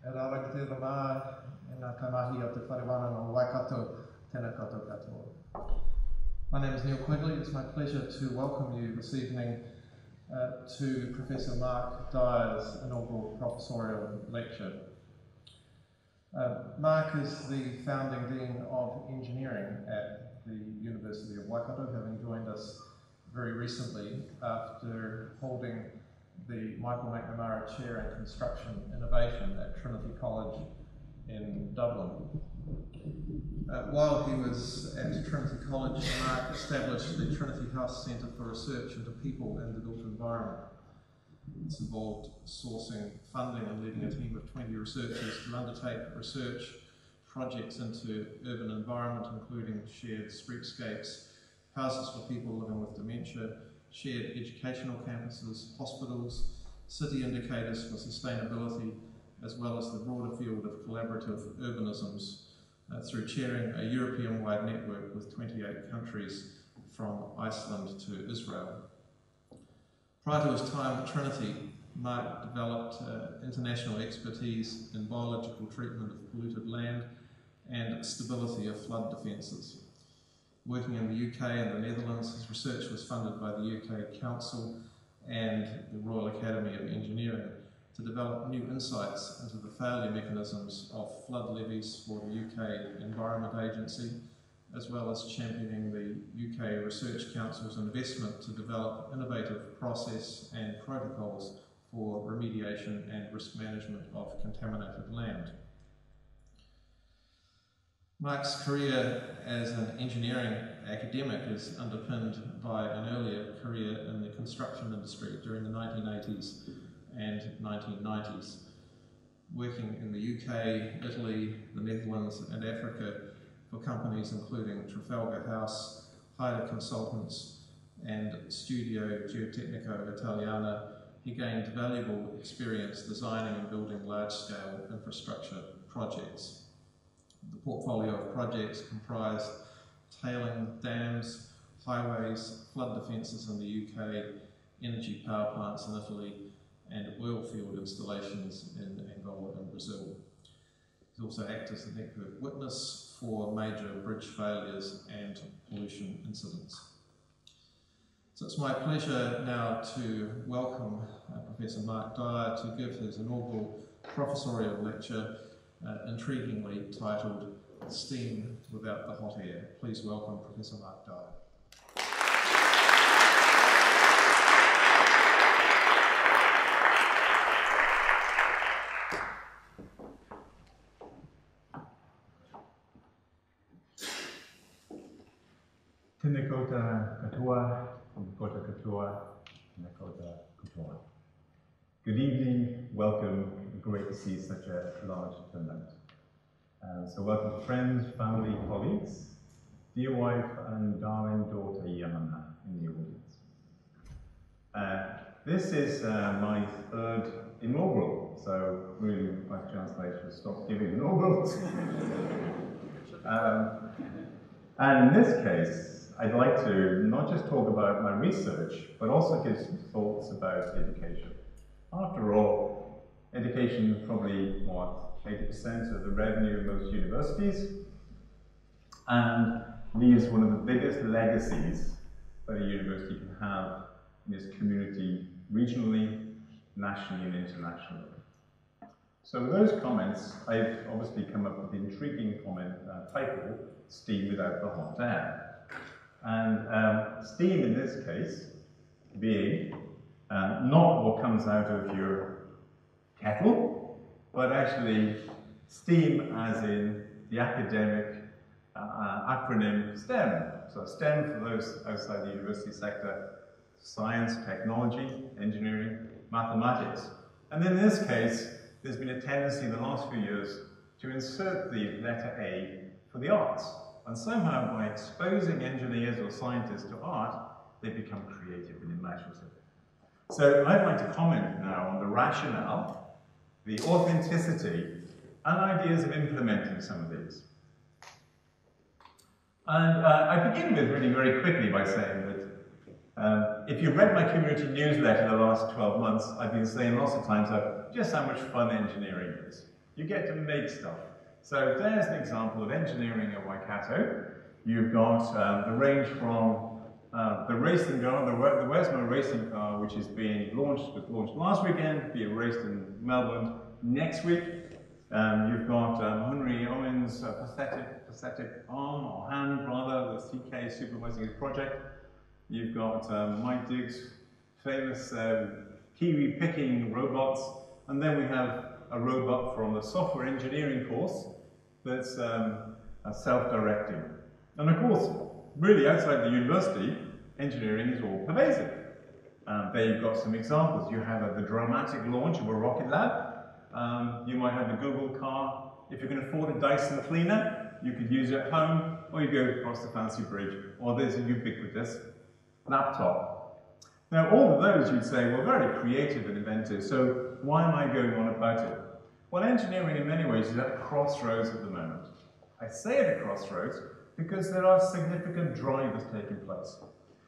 E rāra ki te rama e ngā kamahi o te wharewana no Waikato, tēnā koutou katoa. My name is Neil Quigley. It's my pleasure to welcome you this evening to Professor Mark Dyer's inaugural professorial lecture. Mark is the founding Dean of Engineering at the University of Waikato, having joined us very recently after holding the Michael McNamara Chair in Construction Innovation at Trinity College in Dublin. While he was at Trinity College, Mark established the Trinity House Centre for Research into People and the Built Environment. It's involved sourcing funding and leading a team of 20 researchers to undertake research projects into urban environment, including shared streetscapes, houses for people living with dementia, shared educational campuses, hospitals, city indicators for sustainability, as well as the broader field of collaborative urbanisms through chairing a European-wide network with 28 countries from Iceland to Israel. Prior to his time at Trinity, Mark developed international expertise in biological treatment of polluted land and stability of flood defences. Working in the UK and the Netherlands, his research was funded by the UK Council and the Royal Academy of Engineering to develop new insights into the failure mechanisms of flood levies for the UK Environment Agency, as well as championing the UK Research Council's investment to develop innovative process and protocols for remediation and risk management of contaminated land. Mark's career as an engineering academic is underpinned by an earlier career in the construction industry during the 1980s and 1990s, working in the UK, Italy, the Netherlands and Africa for companies including Trafalgar House, Hyder Consultants and Studio Geotecnico Italiana. He gained valuable experience designing and building large-scale infrastructure projects. The portfolio of projects comprised tailing dams, highways, flood defences in the UK, energy power plants in Italy, and oil field installations in Angola and Brazil. He's also acted as the network witness for major bridge failures and pollution incidents. So it's my pleasure now to welcome Professor Mark Dyer to give his inaugural professorial lecture, intriguingly titled Steam Without the Hot Air. Please welcome Professor Mark Dyer. Tēnā koutou katoa, tēnā koutou katoa, tēnā koutou katoa. Good evening, welcome, great to see such a large turnout. So welcome to friends, family, colleagues, dear wife and darling daughter Yamana in the audience. This is my third inaugural, so really my translation should stop giving inaugurals. And in this case, I'd like to not just talk about my research, but also give some thoughts about education. After all, education probably, 80% of the revenue of most universities, and leaves one of the biggest legacies that a university can have in its community, regionally, nationally, and internationally. So with those comments, I've obviously come up with the intriguing comment title, Steam Without the Hot Air. And steam in this case being not what comes out of your kettle, but actually STEAM as in the academic acronym STEM. So STEM for those outside the university sector, science, technology, engineering, mathematics. And then in this case, there's been a tendency in the last few years to insert the letter A for the arts. And somehow by exposing engineers or scientists to art, they become creative and imaginative. So I'd like to comment now on the rationale, the authenticity, and ideas of implementing some of these. And I begin with really very quickly by saying that if you've read my community newsletter the last 12 months, I've been saying lots of times just how much fun engineering is. You get to make stuff. So there's an example of engineering at Waikato. You've got the range from the racing car, the Wesmo racing car, which is being launched, was launched last weekend, being raced in Melbourne next week. You've got Henry Owen's prosthetic arm, or hand rather, the CK supervising his project. You've got Mike Diggs' famous kiwi picking robots, and then we have a robot from the software engineering course that's self-directing. And of course, really outside the university, engineering is all pervasive. There you've got some examples. You have the dramatic launch of a rocket lab. You might have the Google car. If you can afford a Dyson cleaner, you could use it at home, or you go across the fancy bridge, or there's a ubiquitous laptop. Now, all of those you'd say were very creative and inventive, so why am I going on about it? Well, engineering in many ways is at a crossroads at the moment. I say at a crossroads because there are significant drivers taking place.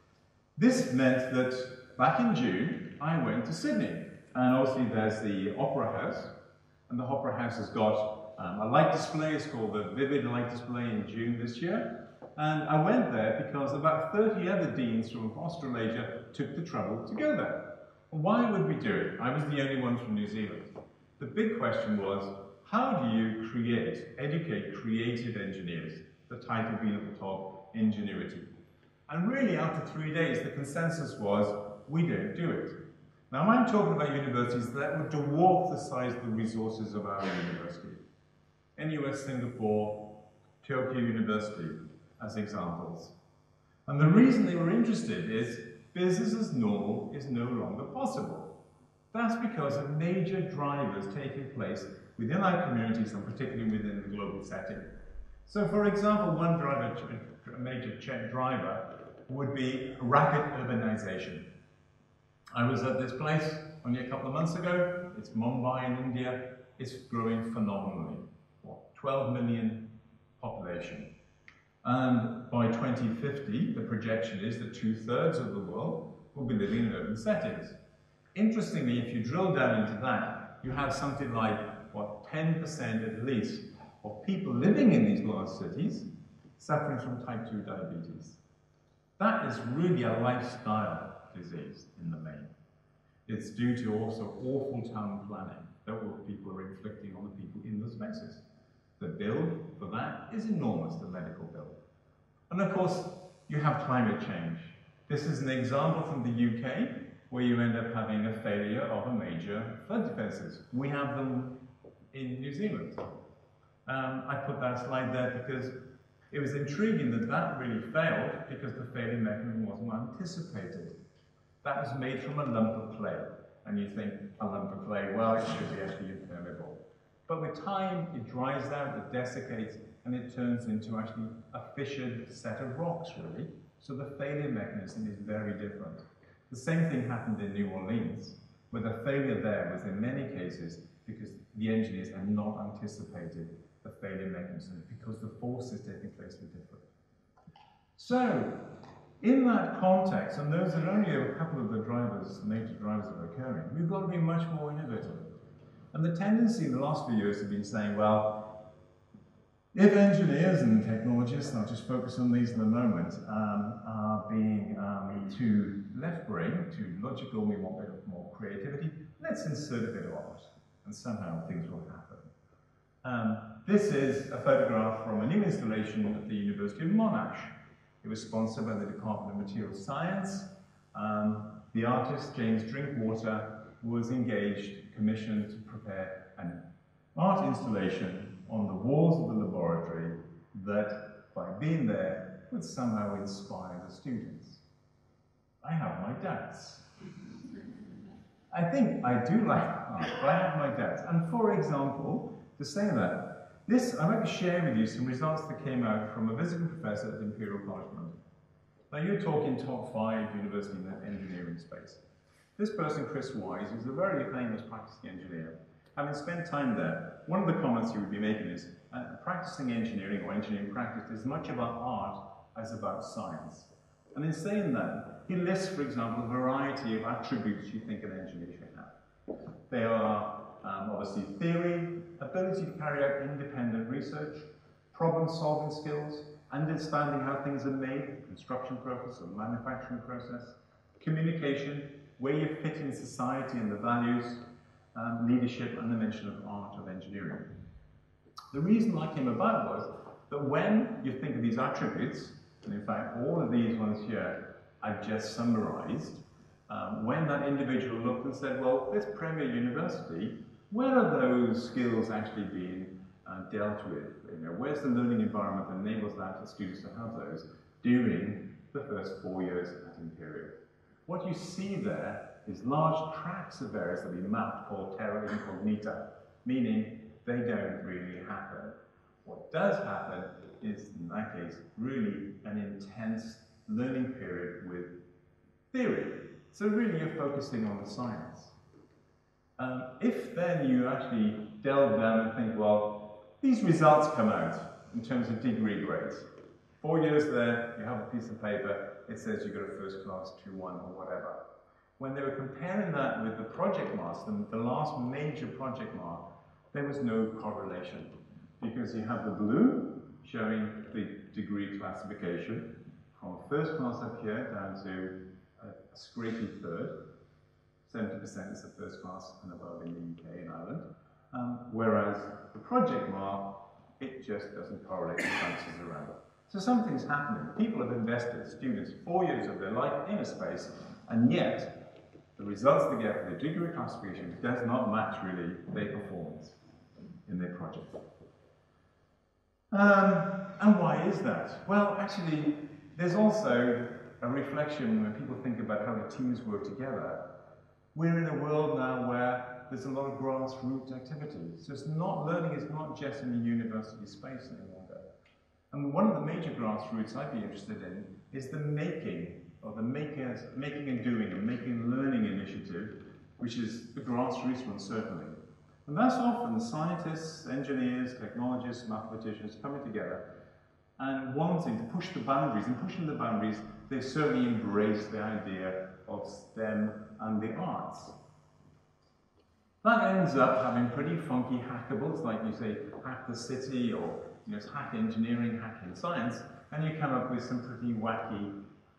This meant that back in June, I went to Sydney, and obviously there's the Opera House, and the Opera House has got a light display. It's called the Vivid Light Display in June this year. And I went there because about 30 other deans from Australasia took the trouble to go there. Why would we do it? I was the only one from New Zealand. The big question was, how do you educate creative engineers? The title being at the top, Ingenuity. And really, after 3 days, the consensus was, we don't do it. Now, I'm talking about universities that would dwarf the size of the resources of our university. NUS Singapore, Tokyo University, as examples. And the reason they were interested is business as normal is no longer possible. That's because of major drivers taking place within our communities and particularly within the global setting. So, for example, one driver, a major driver, would be rapid urbanization. I was at this place only a couple of months ago. It's Mumbai in India. It's growing phenomenally. 12 million population. And by 2050, the projection is that 2/3 of the world will be living in urban settings. Interestingly, if you drill down into that, you have something like, 10% at least of people living in these large cities suffering from type 2 diabetes. That is really a lifestyle disease in the main. It's due to also awful town planning that people are inflicting on the people in those spaces. The bill for that is enormous, the medical bill. And of course, you have climate change. This is an example from the UK, where you end up having a failure of a major flood defences. We have them in New Zealand. I put that slide there because it was intriguing that that really failed because the failure mechanism wasn't anticipated. That was made from a lump of clay. And you think, a lump of clay, well, it should be actually impermeable. But with time, it dries out, it desiccates, and it turns into actually a fissured set of rocks, really. So the failure mechanism is very different. The same thing happened in New Orleans, where the failure there was in many cases because the engineers had not anticipated the failure mechanism, because the forces taking place were different. So, in that context, and those are only a couple of the drivers, major drivers that are occurring, we've got to be much more innovative. And the tendency in the last few years has been saying, well, if engineers and technologists, and I'll just focus on these in the moment, are being too left-brain, too logical, we want a bit more creativity, let's insert a bit of art, and somehow things will happen. This is a photograph from a new installation at the University of Monash. It was sponsored by the Department of Materials Science. The artist, James Drinkwater, was engaged, commissioned to prepare an art installation on the walls of the laboratory that, by being there, would somehow inspire the students. I have my doubts. I think I do like art, but I have my doubts. And for example, to say that, I'd like to share with you some results that came out from a visiting professor at Imperial College London. Now, you're talking top 5 university in the engineering space. This person, Chris Wise, is a very famous practicing engineer. Having spent time there, one of the comments he would be making is, practicing engineering or engineering practice is much about art as about science. And in saying that, he lists, for example, a variety of attributes you think an engineer should have. They are of obviously theory, ability to carry out independent research, problem-solving skills, understanding how things are made, construction process or manufacturing process, communication, where you fit in society and the values, leadership, and the mention of art of engineering. The reason I came about was that when you think of these attributes, and in fact all of these ones here I've just summarized, when that individual looked and said, well, this Premier University, where are those skills actually being dealt with? You know, where's the learning environment that enables that to students to have those during the first 4 years at Imperial? What you see there is large tracts of areas that we mapped called terra incognita, meaning they don't really happen. What does happen is, in that case, really an intense learning period with theory. So really you're focusing on the science. If then you actually delve down and think, well, these results come out in terms of degree grades. 4 years there, you have a piece of paper, it says you got a first class 2-1 or whatever. When they were comparing that with the project marks, the last major project mark, there was no correlation. Because you have the blue showing the degree classification from first class up here down to a scrapey third. 70% is the first class and above in the UK and Ireland. Whereas the project mark, it just doesn't correlate with bounces around. So something's happening. People have invested, students, 4 years of their life in a space, and yet the results they get for the degree classification does not match really their performance in their project. And why is that? Well, actually, there's also a reflection when people think about how the teams work together. We're in a world now where there's a lot of grassroots activity. So learning is not just in the university space any longer. And one of the major grassroots I'd be interested in is the making, or the making and doing, and making and learning initiative, which is the grassroots one certainly. And that's often scientists, engineers, technologists, mathematicians coming together and wanting to push the boundaries. And pushing the boundaries, they certainly embrace the idea of STEM and the arts. That ends up having pretty funky hackables, like you say, hack the city, or it's hack engineering, hacking science, and you come up with some pretty wacky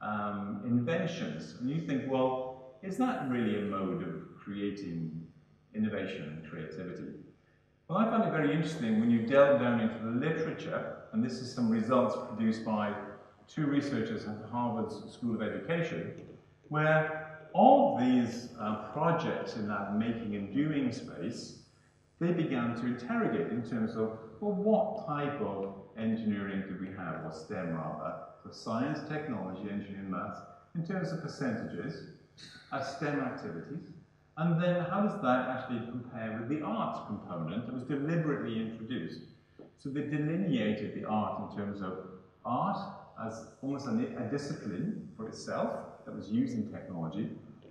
inventions. And you think, well, is that really a mode of creating innovation and creativity? Well, I found it very interesting when you delve down into the literature, and this is some results produced by 2 researchers at Harvard School of Education, where all these projects in that making and doing space, they began to interrogate in terms of, well, what type of engineering do we have, or STEM rather, for science, technology, engineering, maths, in terms of percentages as STEM activities, and then how does that actually compare with the arts component that was deliberately introduced? So they delineated the art in terms of art as almost a discipline for itself that was using technology,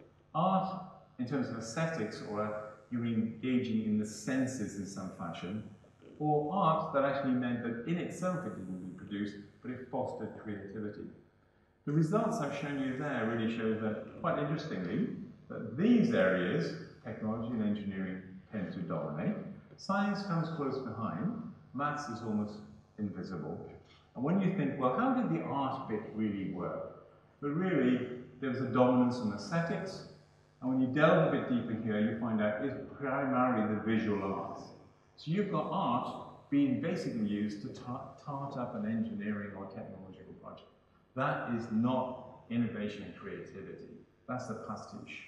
art in terms of aesthetics, or you're engaging in the senses in some fashion, or art that actually meant that in itself it didn't reproduce, but it fostered creativity. The results I've shown you there really show that, quite interestingly, that these areas, technology and engineering, tend to dominate. Science comes close behind. Maths is almost invisible. And when you think, well, how did the art bit really work? But really, there was a dominance on aesthetics. And when you delve a bit deeper here, you find out it's primarily the visual arts. So you've got art being basically used to tart up an engineering or technological project. That is not innovation and creativity. That's a pastiche.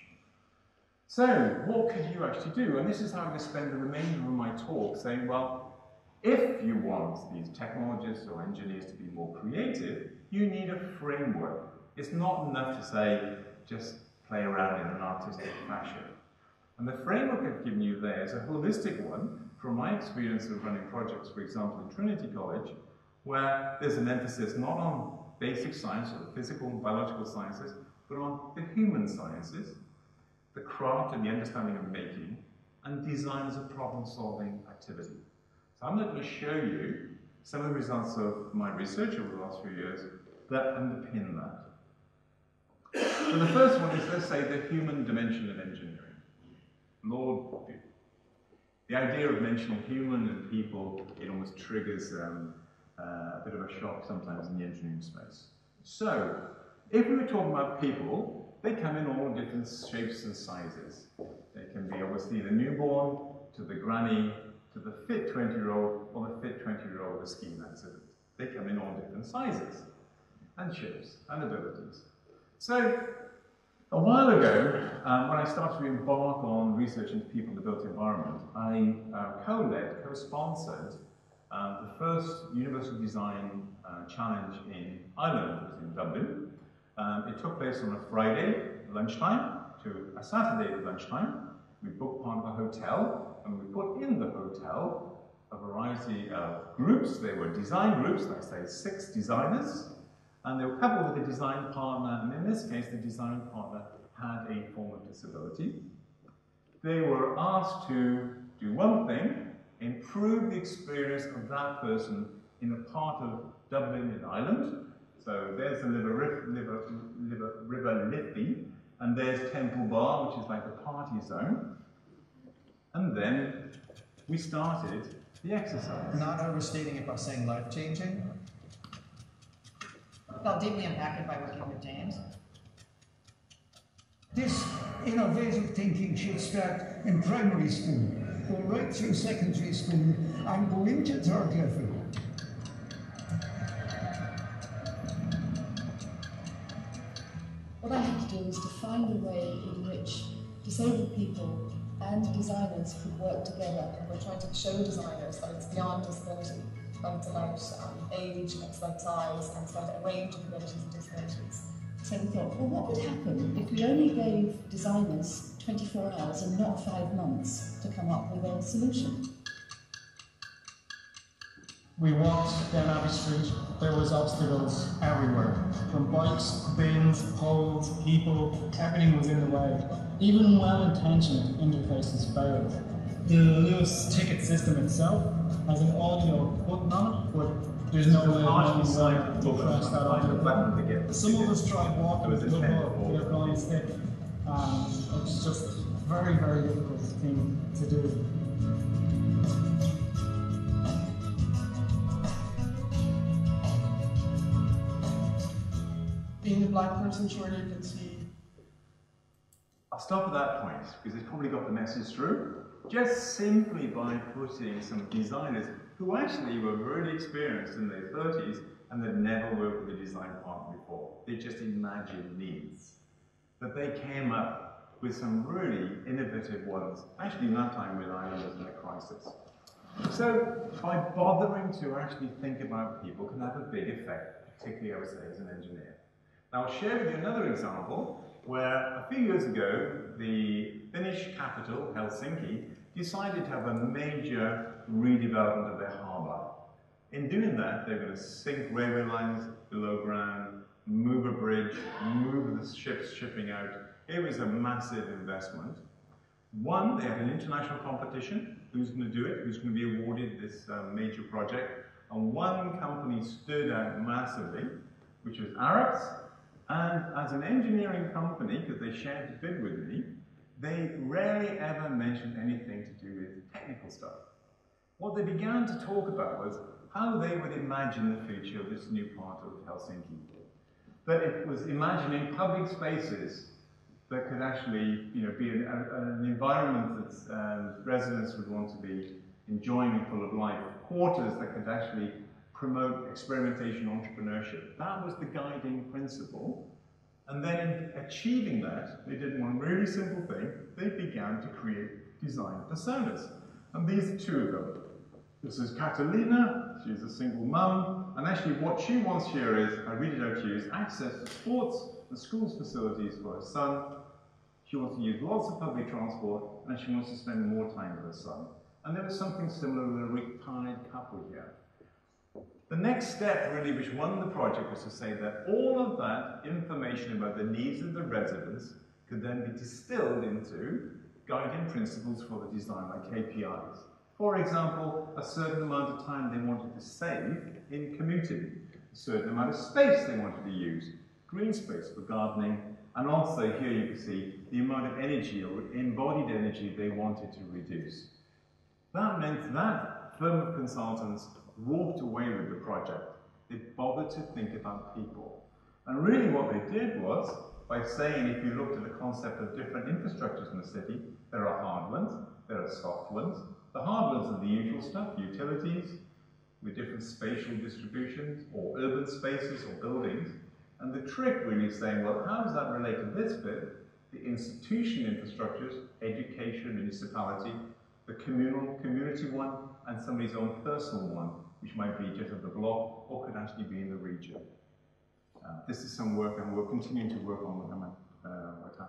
So, what could you actually do? And this is how I'm going to spend the remainder of my talk saying, well, if you want these technologists or engineers to be more creative, you need a framework. It's not enough to say, just play around in an artistic fashion. And the framework I've given you there is a holistic one from my experience of running projects, for example, in Trinity College, where there's an emphasis not on basic science or the physical and biological sciences, but on the human sciences, the craft and the understanding of making, and design as a problem-solving activity. So I'm going to show you some of the results of my research over the last few years that underpin that. So the first one is, let's say, the human dimension of engineering. Lord, The idea of mentioning human and people, it almost triggers a bit of a shock sometimes in the engineering space. So, if we were talking about people, they come in all different shapes and sizes. They can be obviously the newborn, to the granny, to the fit 20-year-old, or the fit 20-year-old with a skiing accident. They come in all different sizes, and shapes, and abilities. So, a while ago, when I started to embark on research into people in the built environment, I co-led, co-sponsored the first Universal Design Challenge in Ireland. It was in Dublin. It took place on a Friday lunchtime to a Saturday lunchtime. We booked part of a hotel, and we put in the hotel a variety of groups. They were design groups, like say 6 designers, and they were coupled with a design partner, and in this case, the design partner had a form of disability. They were asked to do one thing: improve the experience of that person in a part of Dublin in Ireland. So there's the River Liffey, and there's Temple Bar, which is like the party zone. And then we started the exercise. Not overstating it by saying life-changing. Felt deeply impacted by working with James. This innovative thinking should start in primary school, go right through secondary school, and go into 3rd level. What I had to do was to find a way in which disabled people and designers could work together. And we're trying to show designers that it's beyond disability, but it's about age, and it's about size, and it's about a range of abilities and disabilities. So we thought, well, what would happen if we only gave designers 24 hours and not 5 months to come up with a solution? We walked down Abbey Street, there was obstacles everywhere. From bikes, bins, poles, people, everything was in the way. Even well-intentioned interfaces failed. The Lewis ticket system itself has an audio button on it, but there's no way of knowing where to press that on the button. Some of us tried walking with a blind stick. It's just a very, very difficult thing to do. Being a black person, surely you can see. I'll stop at that point, because it's probably got the message through. Just simply by putting some designers who actually were really experienced in their 30s and they'd never worked with a design partner before. They just imagined needs. But they came up with some really innovative ones, actually in that time when Ireland was in a crisis. So by bothering to actually think about people can have a big effect, particularly I would say as an engineer. Now I'll share with you another example where a few years ago the Finnish capital, Helsinki, decided to have a major redevelopment of their harbour. In doing that, they're going to sink railway lines below ground, move a bridge, move the ships shipping out. It was a massive investment. One, they had an international competition. Who's going to do it? Who's going to be awarded this major project? And one company stood out massively, which was Arabs. And as an engineering company, because they shared the bid with me, they rarely ever mentioned anything to do with technical stuff. What they began to talk about was how they would imagine the future of this new part of Helsinki. That it was imagining public spaces that could actually, be an environment that residents would want to be enjoying and full of life. Quarters that could actually promote experimentation, entrepreneurship. That was the guiding principle. And then in achieving that, they did one really simple thing. They began to create design personas. And these are 2 of them. This is Catalina. She's a single mum. And actually what she wants here is, I read it out to you, is access to sports and schools facilities for her son. She wants to use lots of public transport, and she wants to spend more time with her son. And there was something similar with a retired couple here. The next step, really, which won the project, was to say that all of that information about the needs of the residents could then be distilled into guiding principles for the design, like KPIs. For example, a certain amount of time they wanted to save in commuting, a certain amount of space they wanted to use, green space for gardening, and also here you can see the amount of energy or embodied energy they wanted to reduce. That meant that firm of consultants walked away with the project. They bothered to think about people. And really what they did was, by saying, if you looked at the concept of different infrastructures in the city, there are hard ones, there are soft ones. The hard ones are the usual stuff, utilities, with different spatial distributions, or urban spaces, or buildings. And the trick really is saying, well, how does that relate to this bit? The institution infrastructures, education, municipality, the community one, and somebody's own personal one, which might be just at the block, or could actually be in the region. This is some work, and we're continuing to work on Waikato.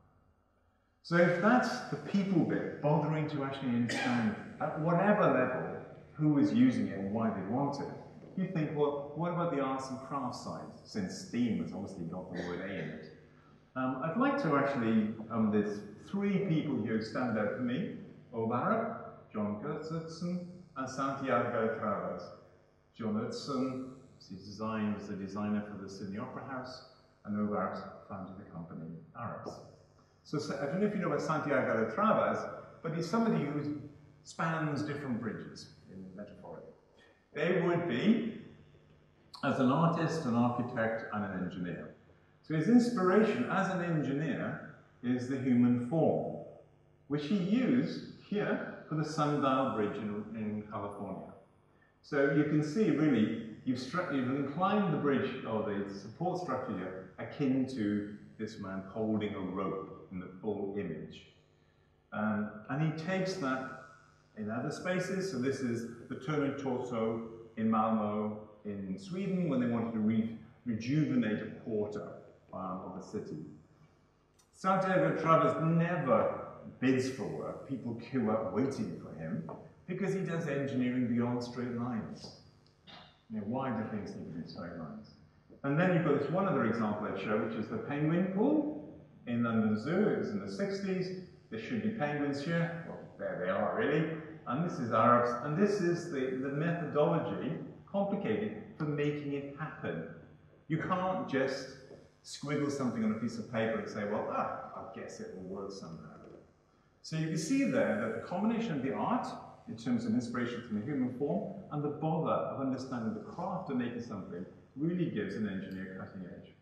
So if that's the people bit, bothering to actually understand at whatever level who is using it and why they want it, you think, well, what about the arts and crafts side, since STEAM has obviously got the word A in it? I'd like to actually, there's three people here who stand out for me: Obarup, John Gertson, and Santiago Travas. John Gertson was the designer for the Sydney Opera House, and Obarup founded the company Arabs. So I don't know if you know about Santiago Travas, but he's somebody who spans different bridges, in metaphorically. They would be, as an artist, an architect, and an engineer. So his inspiration as an engineer is the human form, which he used here for the Sundial Bridge in California. So you can see, really, you've inclined the bridge, or the support structure here, akin to this man holding a rope in the full image. And he takes that in other spaces. So this is the Turner Torso in Malmö in Sweden, when they wanted to rejuvenate a quarter of the city. Santiago Travas never bids for work. People queue up waiting for him because he does engineering beyond straight lines. You know, why do things need to be straight lines? And then you've got this one other example I'd show, which is the penguin pool in London Zoo. It was in the 60s. There should be penguins here. Well, there they are, really. And this is Arabs. And this is the methodology, complicated, for making it happen. You can't just squiggle something on a piece of paper and say, well, I guess it will work somehow. So you can see there that the combination of the art, in terms of inspiration from the human form, and the bother of understanding the craft of making something, really gives an engineer cutting edge.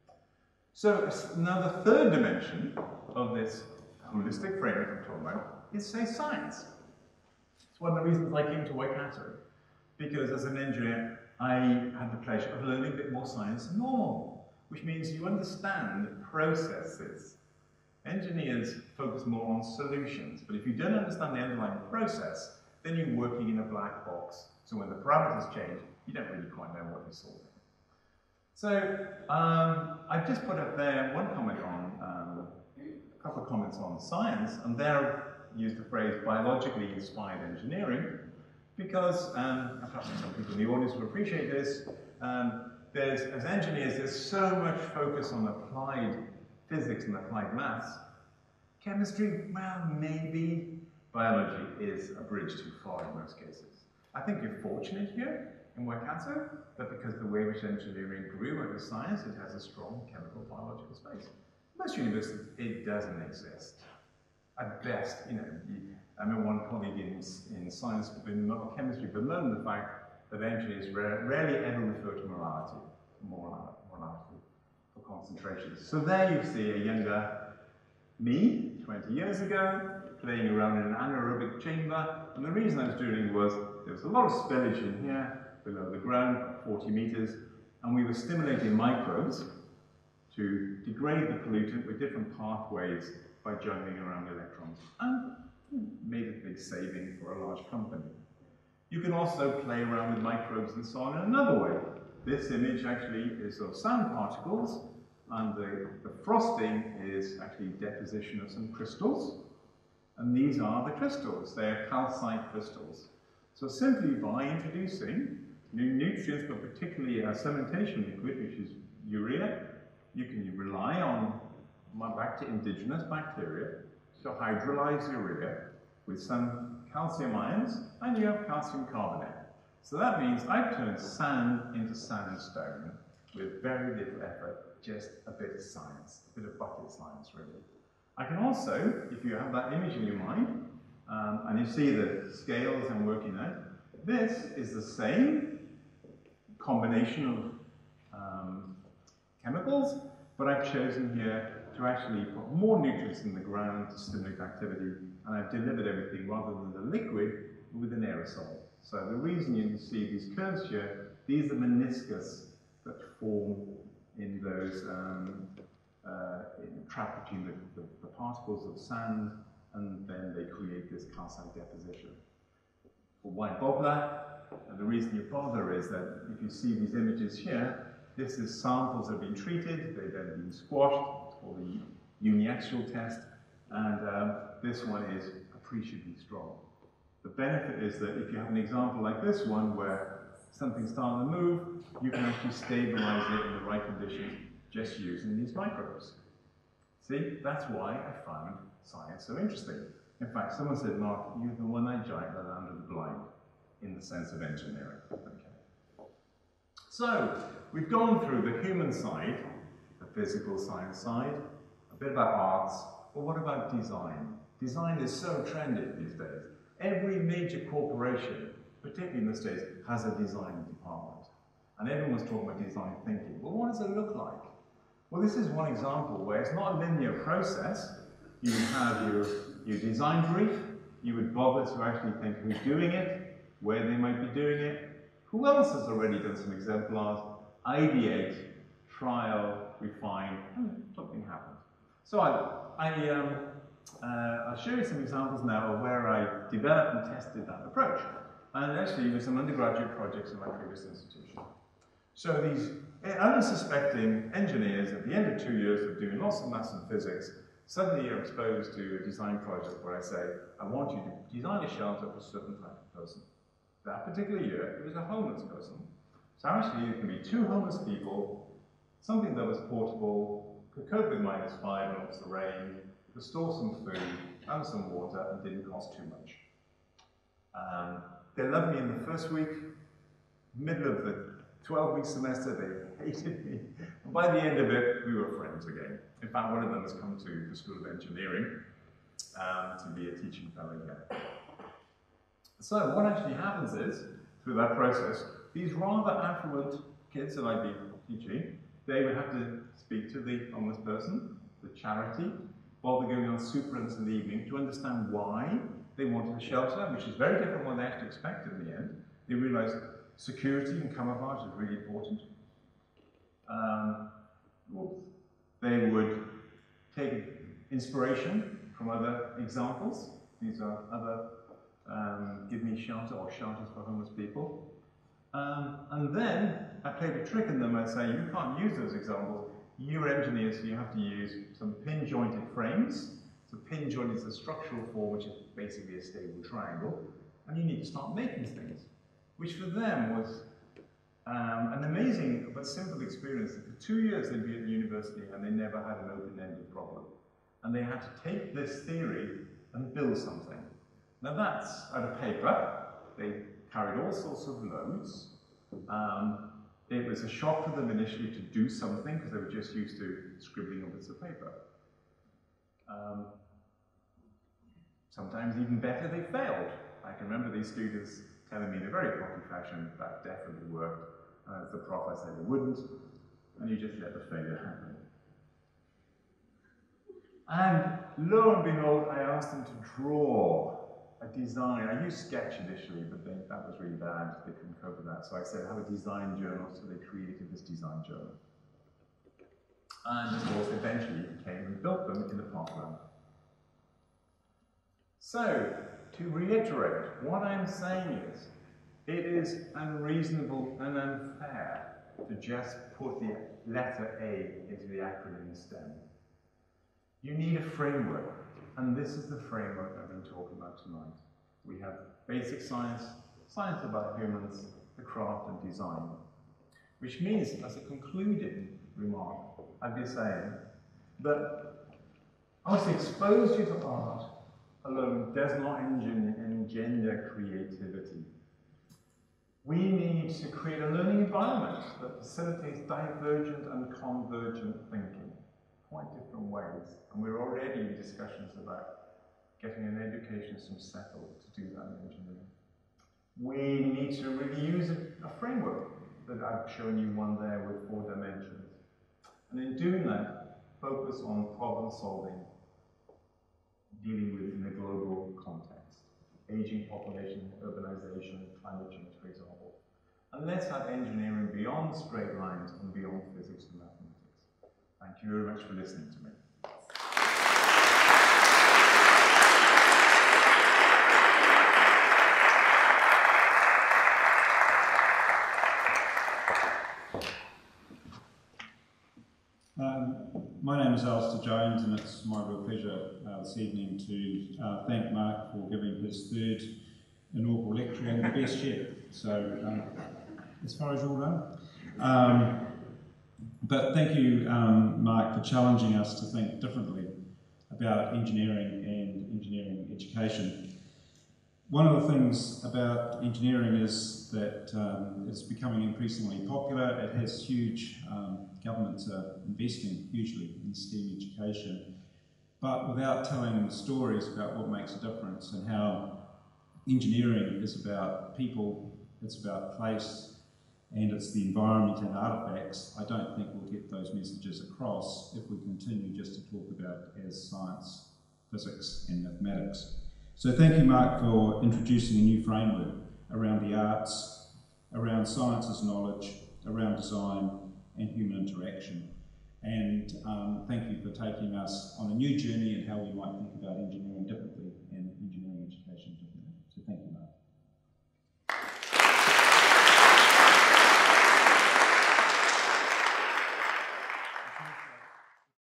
So now the third dimension of this holistic framework I'm talking about is, say, science. It's one of the reasons I came to Waikato, because as an engineer, I had the pleasure of learning a bit more science than normal, which means you understand processes. Engineers focus more on solutions, but if you don't understand the underlying process, then you're working in a black box. So when the parameters change, you don't really quite know what you're solving. So I've just put up there one comment on, a couple of comments on science, and there I've used the phrase biologically inspired engineering, because, perhaps some people in the audience will appreciate this, as engineers, there's so much focus on applied physics and applied maths. Chemistry, well, maybe. Biology is a bridge too far in most cases. I think you're fortunate here in Waikato that because the way in which engineering grew out of science, it has a strong chemical biological space. Most universities, it doesn't exist. At best, you know, I remember one colleague in science, in chemistry, bemoaned the fact that engineers rarely ever refer to morality for concentrations. So there you see a younger me, 20 years ago, playing around in an anaerobic chamber, and the reason I was doing it was there was a lot of spillage in here, below the ground, 40 meters, and we were stimulating microbes to degrade the pollutant with different pathways by juggling around electrons, and made a big saving for a large company. You can also play around with microbes and so on in another way. This image actually is of sand particles, and the frosting is actually deposition of some crystals. And these are the crystals. They are calcite crystals. So simply by introducing new nutrients, but particularly a cementation liquid, which is urea, you can rely on indigenous bacteria to hydrolyze urea with some calcium ions, and you have calcium carbonate. So that means I've turned sand into sandstone with very little effort, just a bit of science, a bit of bucket science, really. I can also, if you have that image in your mind, And you see the scales I'm working out. This is the same combination of chemicals, but I've chosen here to actually put more nutrients in the ground to stimulate activity, and I've delivered everything rather than the liquid with an aerosol. So the reason you can see these curves here, these are meniscus that form in those trap between the particles of sand, and then they create this calcite deposition. For why bother? And the reason you bother is that if you see these images here, this is samples that have been treated, they've then been squashed. It's called the uniaxial test, and this one is appreciably strong. The benefit is that if you have an example like this one where something's starting to move, you can actually stabilize it in the right conditions just using these microbes. See, that's why I found science so interesting. In fact, someone said, Mark, you're the one-eyed giant that under the blind in the sense of engineering. Okay. So, we've gone through the human side, the physical science side, a bit about arts, but what about design? Design is so trendy these days. Every major corporation, particularly in the States, has a design department. And everyone's talking about design thinking. Well, what does it look like? Well, this is one example where it's not a linear process. You would have your design brief, you would bother to actually think who's doing it, where they might be doing it, who else has already done some exemplars, ideate, trial, refine, and something happens. So I'll show you some examples now of where I developed and tested that approach. And actually with some undergraduate projects in my previous institution. So these unsuspecting engineers, at the end of 2 years of doing lots of maths and physics, suddenly you're exposed to a design project where I say, I want you to design a shelter for a certain type of person. That particular year, it was a homeless person. So actually it can be 2 homeless people, something that was portable, could cope with -5 and lots of rain, could store some food and some water, and didn't cost too much. They loved me in the first week. Middle of the 12-week semester, they hated me. And by the end of it, we were friends again. In fact, one of them has come to the School of Engineering to be a teaching fellow again. So what actually happens is, through that process, these rather affluent kids that I'd be teaching, they would have to speak to the homeless person, the charity, bother going on soup runs in the evening to understand why they wanted a shelter, which is very different from what they actually expected in the end. They realized security and camouflage is really important. They would take inspiration from other examples. These are other give me shelter or shelters for homeless people. And then I played a trick in them. I say, you can't use those examples. You're engineers, so you have to use some pin-jointed frames. So pin joint is a structural form, which is basically a stable triangle. And you need to start making things, which for them was an amazing but simple experience. For 2 years they'd be at university and they never had an open-ended problem. And they had to take this theory and build something. Now that's out of paper. They carried all sorts of loads. It was a shock for them initially to do something because they were just used to scribbling on bits of paper. Sometimes even better, they failed. I can remember these students telling me in a very cocky fashion that definitely worked. As the prof, I said it wouldn't, and you just let the failure happen. And lo and behold, I asked them to draw a design. I used Sketch initially, but then that was really bad. They couldn't cope with that. So I said, have a design journal. So they created this design journal. And of course, eventually came and built them in the parkland. So, to reiterate, what I'm saying is, it is unreasonable and unfair to just put the letter A into the acronym STEM. You need a framework, and this is the framework I've been talking about tonight. We have basic science, science about humans, the craft and design, which means, as a concluding remark, I'd be saying that us expose you to art alone does not engender creativity. We need to create a learning environment that facilitates divergent and convergent thinking, quite different ways. And we're already in discussions about getting an education system settled to do that in engineering. We need to really use a framework that I've shown you one there with 4 dimensions. And in doing that, focus on problem solving, dealing with in a global context. Aging population, urbanization, climate change, for example. And let's have engineering beyond straight lines and beyond physics and mathematics. Thank you very much for listening to me. My name is Alistair Jones, and it's my real pleasure this evening to thank Mark for giving his 3rd inaugural lecture and the best yet. So, as far as you'll know. But thank you, Mark, for challenging us to think differently about engineering and engineering education. One of the things about engineering is that it's becoming increasingly popular. It has huge, governments are investing hugely in STEM education, but without telling the stories about what makes a difference and how engineering is about people, it's about place, and it's the environment and artefacts. I don't think we'll get those messages across if we continue just to talk about it as science, physics, and mathematics. So thank you, Mark, for introducing a new framework around the arts, around science as knowledge, around design and human interaction. And thank you for taking us on a new journey in how we might think about engineering differently and engineering education differently. So thank you, Mark.